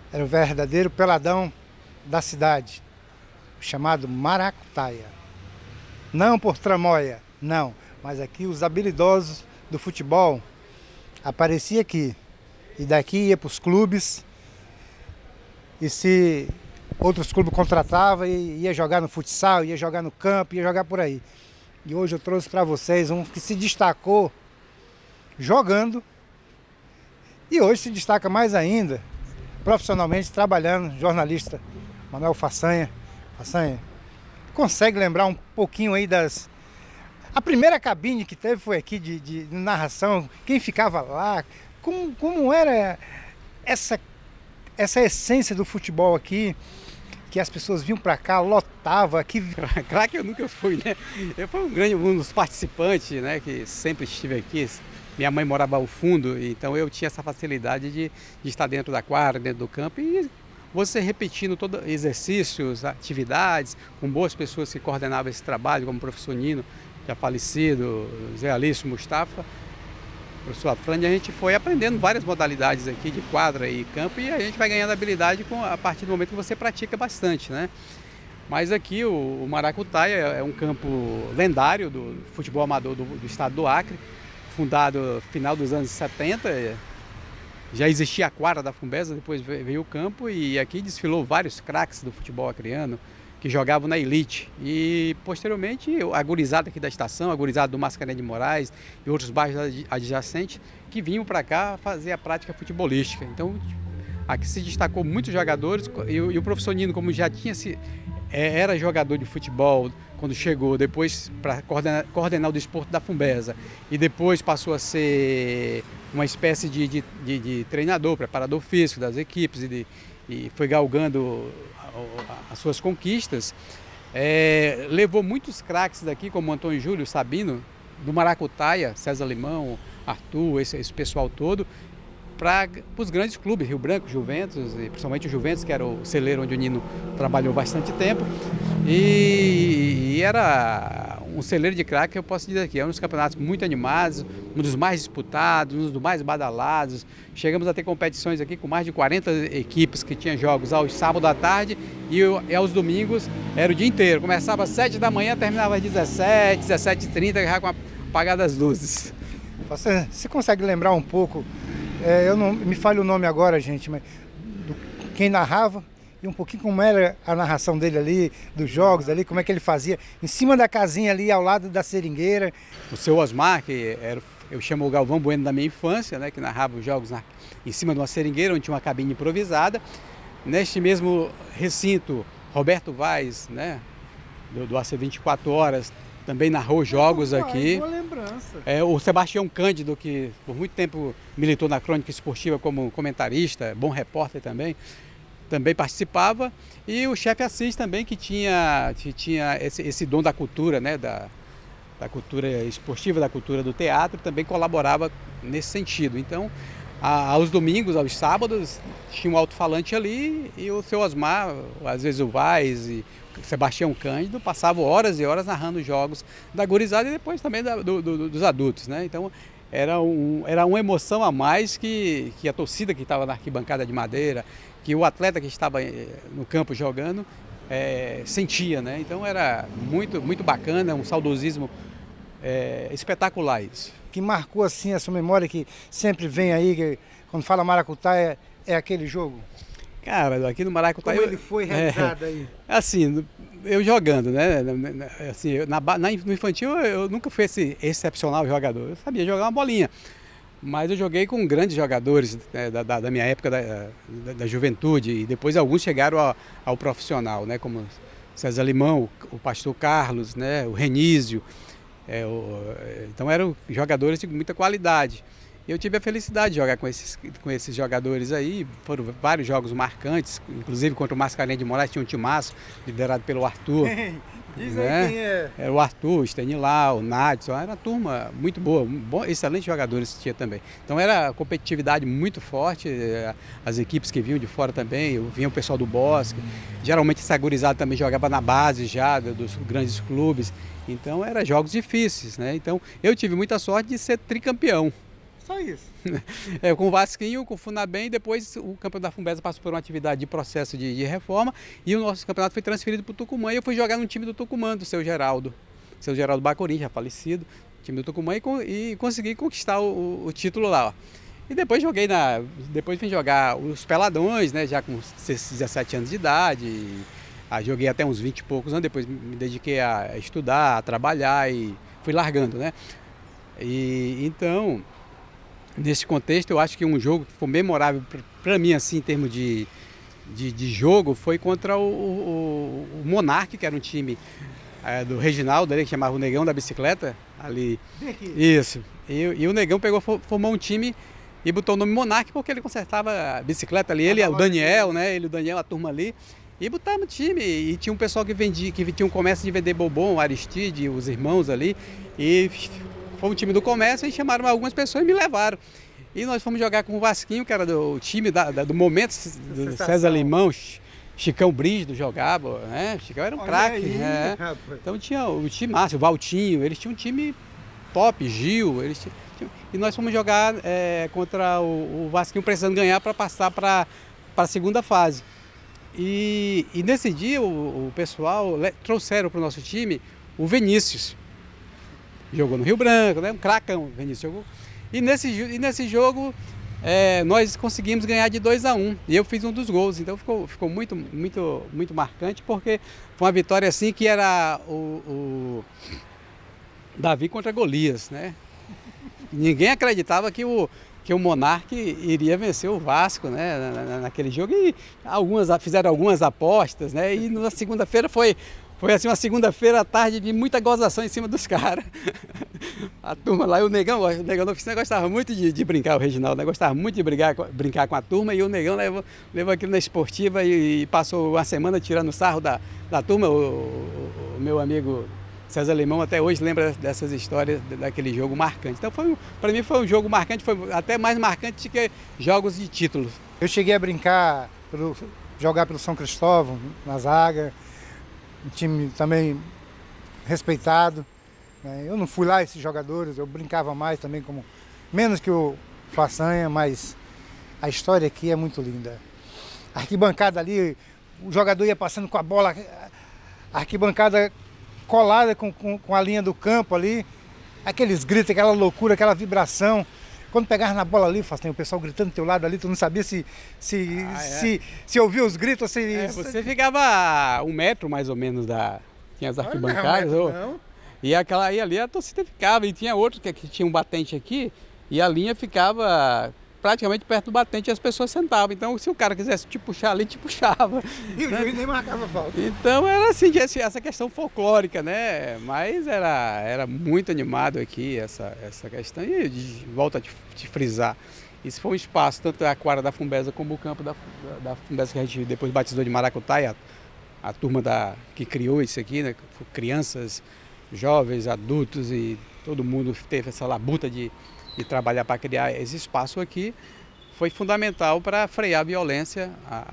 Era o verdadeiro peladão da cidade, chamado Maracutaia. Não por tramóia, não, mas aqui os habilidosos do futebol apareciam aqui. E daqui ia para os clubes, e se outros clubes contratavam, ia jogar no futsal, ia jogar no campo, ia jogar por aí. E hoje eu trouxe para vocês um que se destacou jogando e hoje se destaca mais ainda profissionalmente trabalhando, jornalista Manuel Façanha. Façanha, consegue lembrar um pouquinho aí das... A primeira cabine que teve foi aqui de narração, quem ficava lá, como era essa essência do futebol aqui, que as pessoas vinham para cá, lotava aqui. Claro que eu nunca fui, né? Eu fui um dos participantes, né? Que sempre estive aqui. Minha mãe morava ao fundo, então eu tinha essa facilidade de estar dentro da quadra, dentro do campo e você repetindo todos exercícios, atividades, com boas pessoas que coordenavam esse trabalho, como o professor Nino, já falecido, Zé Alício, Mustafa, o professor Afrânio, a gente foi aprendendo várias modalidades aqui de quadra e campo e a gente vai ganhando habilidade a partir do momento que você pratica bastante, né? Mas aqui o Maracutaia é um campo lendário do futebol amador do estado do Acre, fundado no final dos anos 70, já existia a quadra da Fumbesa, depois veio o campo e aqui desfilou vários craques do futebol acreano que jogavam na elite. E posteriormente a gurizada aqui da estação, a gurizada do Mascarenhas de Moraes e outros bairros adjacentes que vinham para cá fazer a prática futebolística. Então aqui se destacou muitos jogadores e o professor Nino, como já era jogador de futebol quando chegou, depois para coordenar o desporto da Fumbesa e depois passou a ser uma espécie de treinador, preparador físico das equipes e foi galgando as suas conquistas, levou muitos craques daqui, como Antônio Júlio, Sabino, do Maracutaia, César Limão, Arthur, esse pessoal todo, para os grandes clubes, Rio Branco, Juventus, e principalmente o Juventus, que era o celeiro onde o Nino trabalhou bastante tempo. E era um celeiro de craque, eu posso dizer aqui, é um dos campeonatos muito animados, um dos mais disputados, um dos mais badalados. Chegamos a ter competições aqui com mais de 40 equipes que tinham jogos aos sábados à tarde e aos domingos era o dia inteiro. Começava às 7 da manhã, terminava às 17, 17h30, já com apagadas as luzes. Você consegue lembrar um pouco, eu não me falha o nome agora, gente, mas quem narrava e um pouquinho como era a narração dele ali, dos jogos ali, como é que ele fazia, em cima da casinha ali, ao lado da seringueira. O seu Osmar, que eu chamo o Galvão Bueno da minha infância, né, que narrava os jogos em cima de uma seringueira, onde tinha uma cabine improvisada. Neste mesmo recinto, Roberto Vaz, né, do AC 24 Horas, também narrou jogos aqui. Boa lembrança. O Sebastião Cândido, que por muito tempo militou na crônica esportiva como comentarista, bom repórter também participava, e o chefe Assis também, que tinha esse dom da cultura, né, da cultura esportiva, da cultura do teatro, também colaborava nesse sentido. Então, aos domingos, aos sábados, tinha um alto-falante ali e o seu Osmar, às vezes o Vaz e o Sebastião Cândido, passavam horas e horas narrando jogos da gurizada e depois também dos adultos, né? Então, era uma emoção a mais que a torcida que estava na arquibancada de madeira, que o atleta que estava no campo jogando sentia, né? Então era muito, muito bacana, um saudosismo espetacular isso. Que marcou assim a sua memória, que sempre vem aí, que, quando fala Maracutaia, é aquele jogo? Cara, aqui no Maracutaia... Como ele foi realizado aí? Assim, eu jogando, né? Assim, no infantil eu nunca fui esse excepcional jogador, eu sabia jogar uma bolinha. Mas eu joguei com grandes jogadores, né, da minha época, da juventude, e depois alguns chegaram ao profissional, né, como César Limão, o Pastor Carlos, né, o Renísio. Então eram jogadores de muita qualidade. Eu tive a felicidade de jogar com esses jogadores aí, foram vários jogos marcantes, inclusive contra o Mascarenhas de Moraes, tinha um timaço liderado pelo Arthur. Diz né? aí quem é. Era o Arthur, o Stanilau, o Nadson, era uma turma muito boa, excelentes jogadores que tinha também. Então era competitividade muito forte, as equipes que vinham de fora também, vinha o pessoal do Bosque, geralmente essa gurizada também jogava na base já dos grandes clubes, então eram jogos difíceis, né? Então eu tive muita sorte de ser tricampeão. Só isso. Com o Vasquinho, com o Funabem, depois o campeonato da Fumbesa passou por uma atividade de processo de reforma e o nosso campeonato foi transferido para o Tucumã e eu fui jogar no time do Tucumã, do seu Geraldo Bacorim, já falecido, time do Tucumã e consegui conquistar o título lá, ó. E depois depois vim jogar os Peladões, né, já com 17 anos de idade, joguei até uns 20 e poucos anos, depois me dediquei a estudar, a trabalhar e fui largando, né. E então, nesse contexto, eu acho que um jogo que ficou memorável para mim, assim, em termos de jogo, foi contra o Monark, que era um time do Reginaldo, que chamava o Negão da Bicicleta, ali. Isso. E o Negão formou um time e botou o nome Monark porque ele consertava a bicicleta ali, o Daniel, né? Ele, o Daniel, a turma ali. E botava no time. E tinha um pessoal que tinha um comércio de vender bobom, o Aristide, os irmãos ali. E foi um time do comércio e chamaram algumas pessoas e me levaram. E nós fomos jogar com o Vasquinho, que era do time do momento, do César Limão, Chicão Brígido jogava, né? Chicão era um craque, né? Então tinha o time massa, o Valtinho, eles tinham um time top, Gil, e nós fomos jogar contra o Vasquinho precisando ganhar para passar para a segunda fase. E nesse dia o pessoal trouxeram para o nosso time o Vinícius. Jogou no Rio Branco, né? Um cracão, o Vinícius jogou. E nesse jogo nós conseguimos ganhar de 2-1 e eu fiz um dos gols, então ficou muito, muito, muito marcante, porque foi uma vitória assim que era o Davi contra Golias, né? Ninguém acreditava que o Monark iria vencer o Vasco, né, naquele jogo, e fizeram algumas apostas, né? E na segunda-feira foi assim uma segunda-feira à tarde de muita gozação em cima dos caras. A turma lá, o Negão na oficina gostava muito de brincar, o Reginaldo, né? Gostava muito de brincar com a turma, e o Negão levou aquilo na esportiva e passou uma semana tirando sarro da turma. O meu amigo César Limão até hoje lembra dessas histórias daquele jogo marcante. Então para mim foi um jogo marcante, foi até mais marcante do que jogos de títulos. Eu cheguei a brincar, jogar pelo São Cristóvão, na zaga, um time também respeitado. Eu não fui lá esses jogadores, eu brincava mais também, menos que o Façanha, mas a história aqui é muito linda. A arquibancada ali, o jogador ia passando com a bola, a arquibancada colada com a linha do campo ali, aqueles gritos, aquela loucura, aquela vibração. Quando pegava na bola ali, o pessoal gritando do teu lado ali, tu não sabia se ouvia os gritos ou se... Você ficava 1 metro mais ou menos tinha as arquibancadas. Não. E ali a torcida ficava, e tinha outro que tinha um batente aqui, e a linha ficava praticamente perto do batente e as pessoas sentavam. Então, se o cara quisesse te puxar ali, te puxava. E o juiz nem marcava falta. Então, era assim, essa questão folclórica, né? Mas era muito animado aqui essa questão. E volto a te frisar, isso foi um espaço, tanto a quadra da Fumbesa como o campo da Fumbesa, que a gente depois batizou de Maracutaia, a turma que criou isso aqui, né? Crianças, jovens, adultos, e todo mundo teve essa labuta de trabalhar para criar esse espaço aqui. Foi fundamental para frear a violência,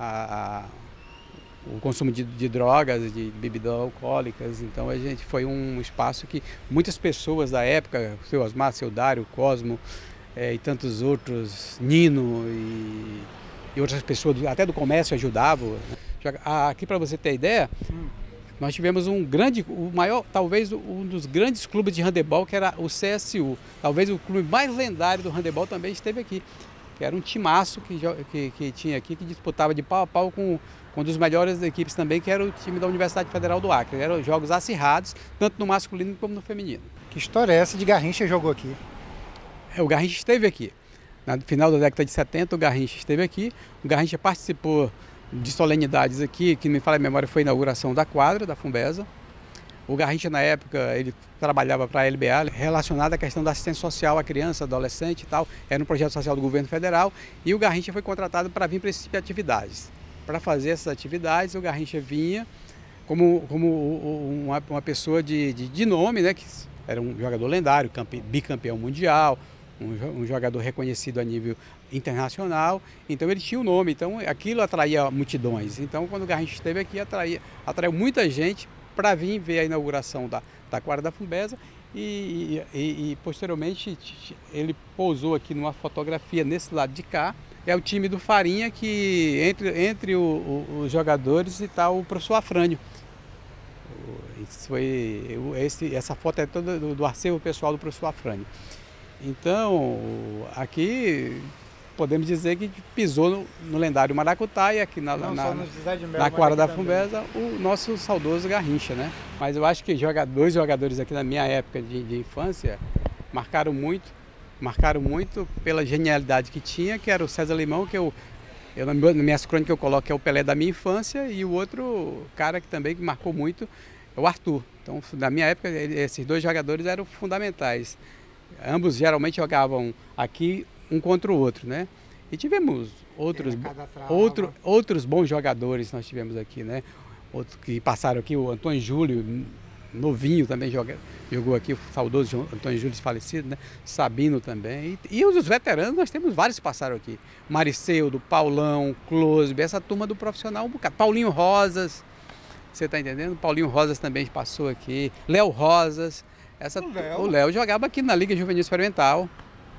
o consumo de drogas, de bebidas alcoólicas. Então foi um espaço que muitas pessoas da época, o seu Osmar, seu Dário, o Cosmo e tantos outros, Nino e outras pessoas, até do comércio, ajudavam. Aqui, para você ter ideia, nós tivemos talvez um dos grandes clubes de handebol, que era o CSU. Talvez o clube mais lendário do handebol também esteve aqui, que era um timaço que tinha aqui, que disputava de pau a pau com uma das melhores equipes também, que era o time da Universidade Federal do Acre. Eram jogos acirrados, tanto no masculino como no feminino. Que história é essa de Garrincha jogou aqui? O Garrincha esteve aqui. No final da década de 70, o Garrincha esteve aqui. O Garrincha participou de solenidades aqui, que me fala a memória, foi a inauguração da quadra da Fumbesa. O Garrincha, na época, ele trabalhava para a LBA, relacionado à questão da assistência social à criança, adolescente e tal. Era um projeto social do governo federal, e o Garrincha foi contratado para vir para esse tipo de atividades. Para fazer essas atividades, o Garrincha vinha como uma pessoa de nome, né, que era um jogador lendário, bicampeão mundial, um jogador reconhecido a nível internacional. Então ele tinha um nome, então aquilo atraía multidões. Então quando o Garrincha esteve aqui, atraiu muita gente para vir ver a inauguração da quadra da Fumbesa, e posteriormente ele pousou aqui numa fotografia nesse lado de cá. É o time do Farinha, que entre os jogadores está o professor Afrânio. Essa foto é toda do acervo pessoal do professor Afrânio. Então, aqui podemos dizer que pisou no lendário Maracutaia, aqui na quadra da Fumbesa, o nosso saudoso Garrincha, né? Mas eu acho que dois jogadores aqui na minha época de infância marcaram muito pela genialidade que tinha, que era o César Limão, que nas minhas crônicas eu coloco que é o Pelé da minha infância, e o outro cara que também marcou muito é o Arthur. Então, na minha época, esses dois jogadores eram fundamentais. Ambos geralmente jogavam aqui um contra o outro, né? E tivemos outros bons jogadores nós tivemos aqui, né? Outros que passaram aqui, o Antônio Júlio, novinho também jogou aqui, o saudoso Antônio Júlio falecido, né? Sabino também. E os veteranos, nós temos vários que passaram aqui. Mariceudo, Paulão, Closby, essa turma do profissional um bocado. Paulinho Rosas, você está entendendo? Paulinho Rosas também passou aqui. Léo Rosas. O Léo jogava aqui na Liga Juvenil Experimental.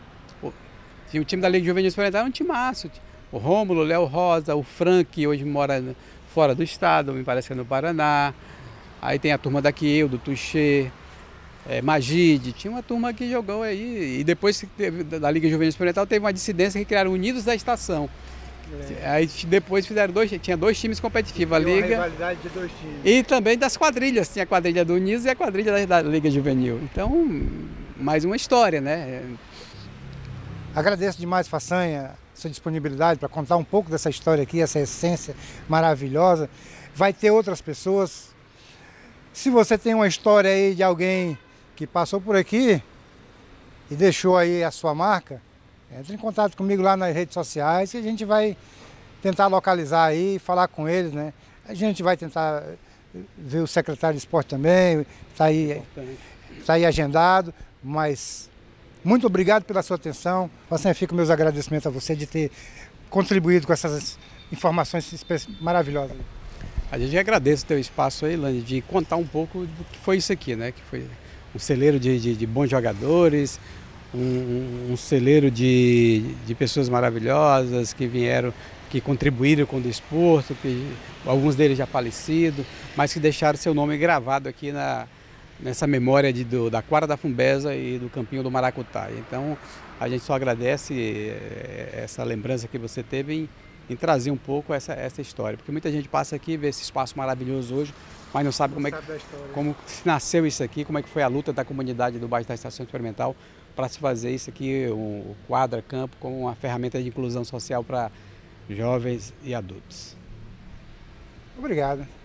O time da Liga Juvenil Experimental era um timaço. O Rômulo, o Léo Rosa, o Frank, que hoje mora fora do estado, me parece que é no Paraná. Aí tem a turma daqui, do Tuxê, Magide, tinha uma turma que jogou aí. E depois da Liga Juvenil Experimental teve uma dissidência que criaram Unidos da Estação. Aí depois tinha dois times competitivos, a Liga. Uma rivalidade de dois times. E também das quadrilhas, tinha a quadrilha do Unidos e a quadrilha da Liga Juvenil. Então, mais uma história, né? Agradeço demais, Façanha, sua disponibilidade para contar um pouco dessa história aqui, essa essência maravilhosa. Vai ter outras pessoas. Se você tem uma história aí de alguém que passou por aqui e deixou aí a sua marca, entre em contato comigo lá nas redes sociais e a gente vai tentar localizar aí, falar com eles, né? A gente vai tentar ver o secretário de esporte também, está aí agendado, mas muito obrigado pela sua atenção. Assim, fica meus agradecimentos a você de ter contribuído com essas informações maravilhosas. A gente agradece o teu espaço aí, Lani, de contar um pouco do que foi isso aqui, né? Que foi um celeiro de bons jogadores, um celeiro de pessoas maravilhosas que vieram, que contribuíram com o desporto, que alguns deles já falecidos, mas que deixaram seu nome gravado aqui nessa memória da quadra da Fumbesa e do campinho do Maracutaia. Então, a gente só agradece essa lembrança que você teve em trazer um pouco essa história, porque muita gente passa aqui, vê esse espaço maravilhoso hoje, mas não sabe como nasceu isso aqui, como é que foi a luta da comunidade do bairro da Estação Experimental para se fazer isso aqui, o Quadra Campo, como uma ferramenta de inclusão social para jovens e adultos. Obrigado.